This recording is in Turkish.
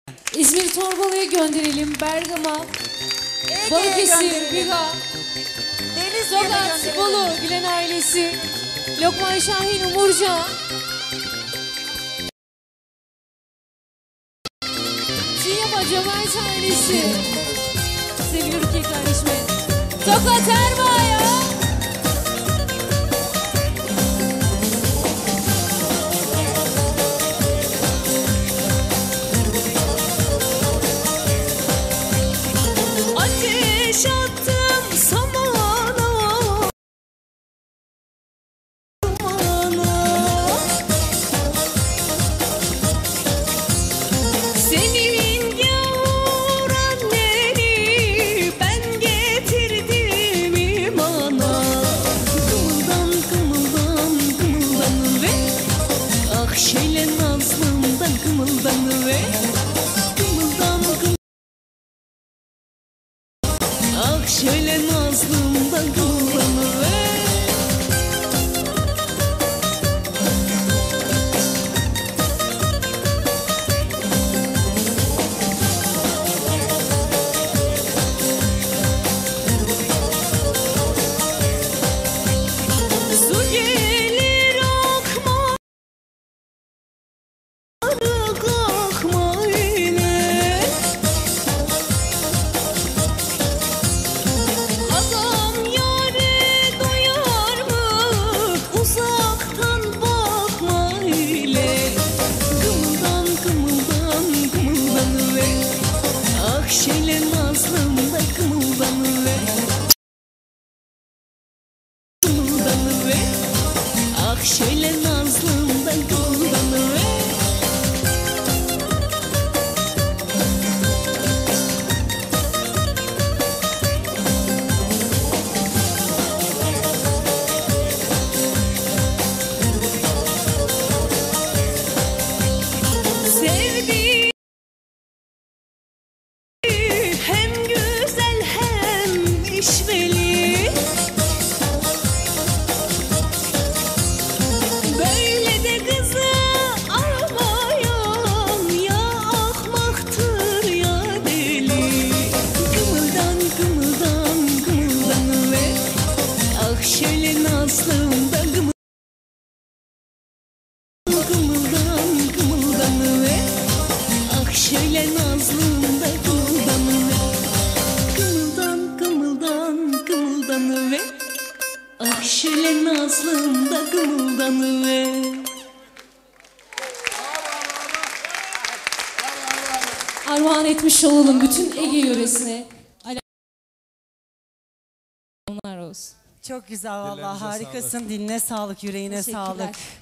İzmir Torbalı'ya gönderelim. Bergama, Balıkesir, Biga, Tokat, Bolu, Gülen ailesi, Lokman Şahin, Umurca, Siyama, Cömert ailesi, sevgili Rukiye kardeşime, Tokat Erma'ya. Ateş attım samana, senin gavur anneni ben getirdim imana. Kımıldan kımıldan kımıldan ve ah şöyle nazlımdan kımıldan ve kımıldan kımıldan. Ah şöyle nazlımdan kullanıver. Su gelir akma, arık akma ile. Adam yâre doyar mı uzaktan bakma ile. Kımıldan kımıldan kımıldan ve ah şöyle nazlımda kımıldan ve kımıldan ve ah şöyle nazlımda kımıldan ve. Sevdiğim hem güzel hem işveli, böyle de kızı almayan ya ahmaktır ya deli. Kımıldan kımıldan kımıldan ve ah şöyle nazlımda kımıldan kımıldan ve ah şöyle nazlımda kımıldan ve kımıldan kımıldan kımıldan ve ah şöyle nazlımda kımıldan ve. Armağan etmiş olalım bütün Ege yöresine. Onlar olsun. Çok güzel vallahi, Dillerinize harikasın. Diline sağlık, yüreğine Teşekkürler. sağlık.